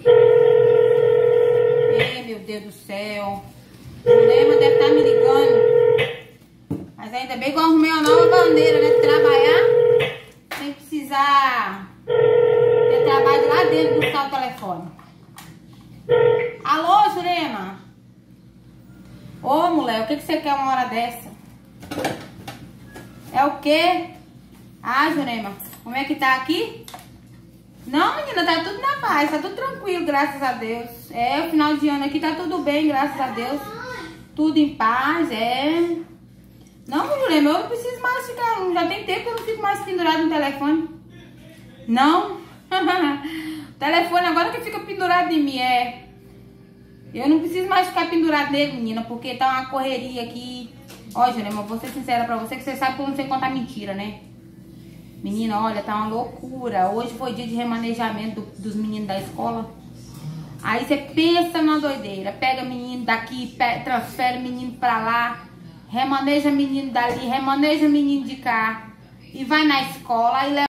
Ei, meu Deus do céu. O Lema deve estar me ligando. Mas ainda bem que eu arrumei uma nova bandeira, né? Trabalhar sem precisar ter trabalho lá dentro buscar o telefone. Alô, Jurema? Ô, mulher, o que você quer uma hora dessa? É o quê? Ah, Jurema, como é que tá aqui? Não, menina, tá tudo na paz, tá tudo tranquilo, graças a Deus. É, o final de ano aqui tá tudo bem, graças a Deus. Tudo em paz, é. Não, Jurema, eu não preciso mais ficar, já tem tempo que eu não fico mais pendurado no telefone. Não? O telefone agora que fica pendurado em mim, é. Eu não preciso mais ficar pendurado nele, menina, porque tá uma correria aqui. Ó, Jurema, vou ser sincera pra você, que você sabe que eu não sei contar mentira, né? Menina, olha, tá uma loucura. Hoje foi dia de remanejamento dos meninos da escola. Aí você pensa na doideira. Pega menino daqui, transfere menino pra lá. Remaneja menino dali, remaneja menino de cá. E vai na escola, aí leva